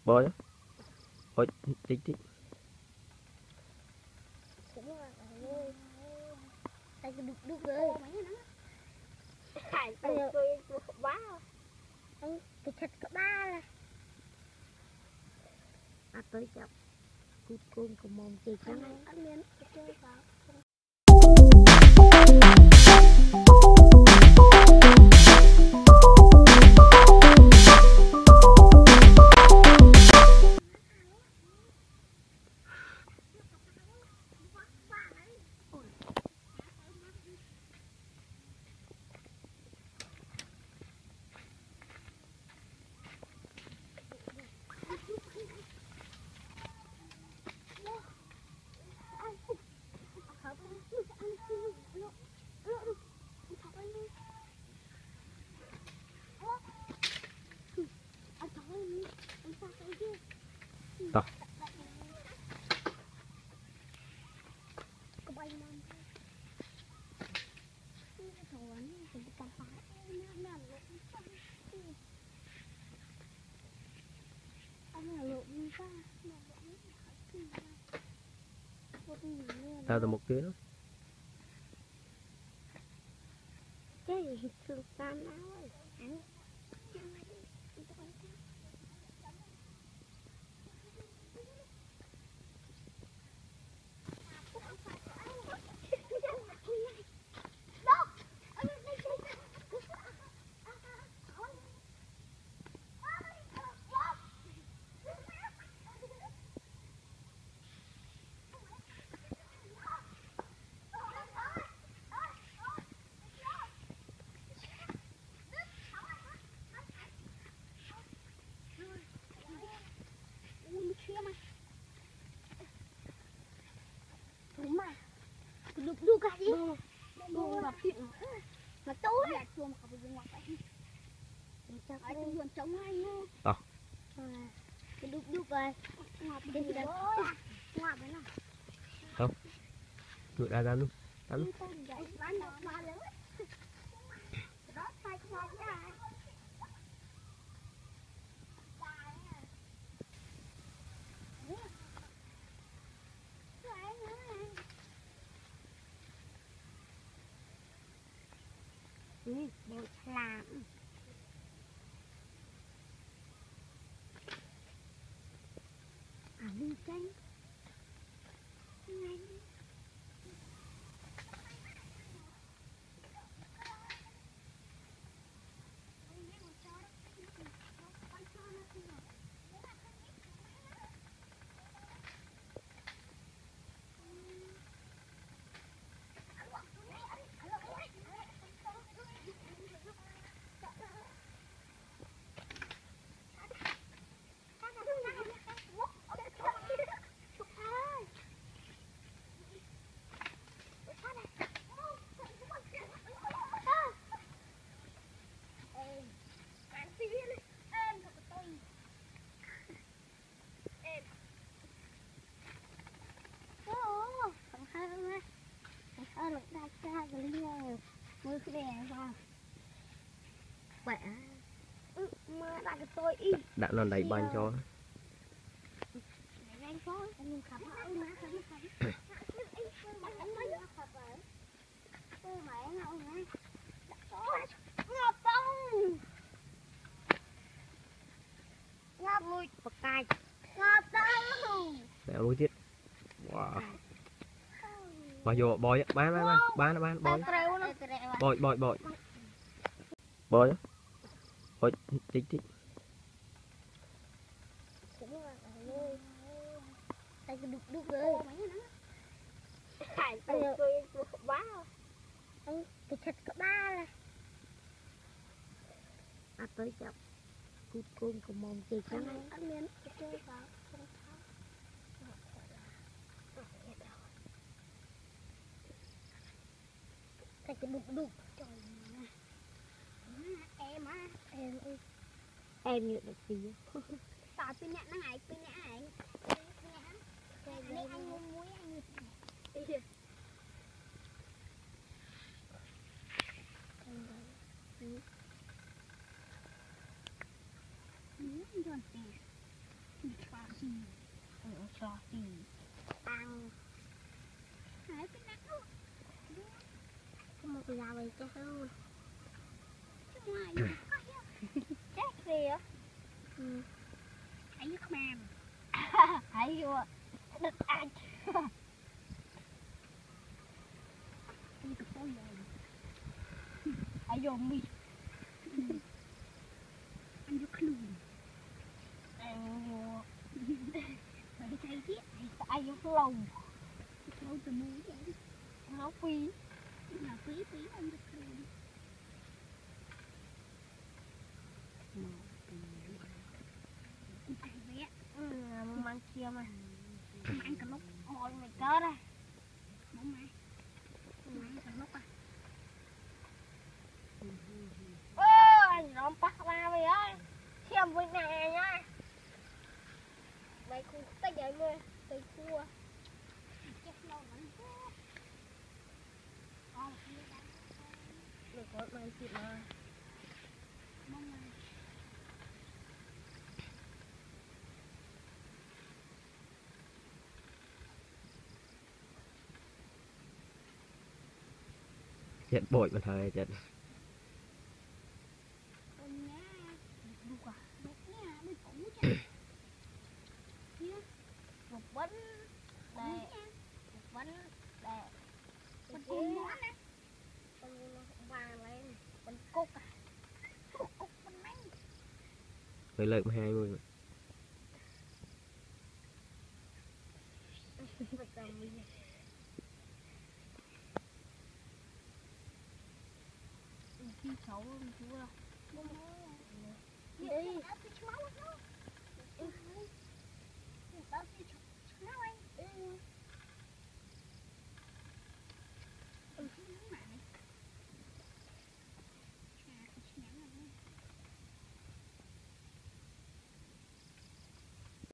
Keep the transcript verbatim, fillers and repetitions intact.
Bơi á. Ôi, tí tí. Tay cái đục đục rồi. Anh tôi bá. Anh cái thật có ba là. À tới chậm. Cút côn của mồm chị cho này. Anh miếng chơi vào. Tao. Tao từ một tiếng đó. Cái gì xương tan áo ơi. Đục đục cái gì? Đục vào thịt mà tối. Chua mà không dùng ngọt vậy. Cho cái vườn trống hay nhá. Ờ. Cái đục đục rồi. Ngọt đi đây. Ngọt đấy nào. Không. Được ra ra luôn. Ra luôn. Bán nó mà lớn. Đó tay qua ra. Ừ, bột làm à linh chanh mưa cái đèn sao khỏe mưa đặt cái tôi y Đã nó đẩy bánh cho. anh có anh khắp ơi má khắp ngọt tông ngọt vui bạc cay ngọt tông Để lối chết. Wow. Mà vô bơi á, bán bán bán bán bơi. Bơi bơi bơi. Bơi á. Ôi, tí tí. Tay cái đục đục rồi. Anh tôi bá. Anh cái thật có ba là. À tới chậm. Cút côn của mồm chị cho này. Anh miếng chơi vào. Tay cái đục đục. Trời ơi. Em á. Em ơi. Em như được gì vậy? Tao tôi nhận nó ngày tôi nhã anh. Đây anh mua muối anh. Ừ, giòn tè. cho gì ăn hãy cái nát luôn một là vậy cho luôn ngoài chết gì á hãy giúp mềm hãy vô đứt ăn đi tập phố vậy hãy vô mi ăn vô khluồn ăn vô phải thấy chứ ăn vô khluồn khluồn từ mũi vậy nó phí là phí phí ăn vô khluồn ăn bé mang kia mà ăn cả lúc hồi mày có đây bố mày ăn cả lúc à nó bắt ba mày ơi xem với nè nha mày cũng tới vậy mày tới cua chết lâu lắm được rồi mày chịu mà mong mày chết bội mà thôi chết một bánh đây một bánh đây bánh cuốn nó nè bánh vàng lên bánh cúc à cúc bánh mấy với lợi hai mươi đi xấu luôn chú đâu đi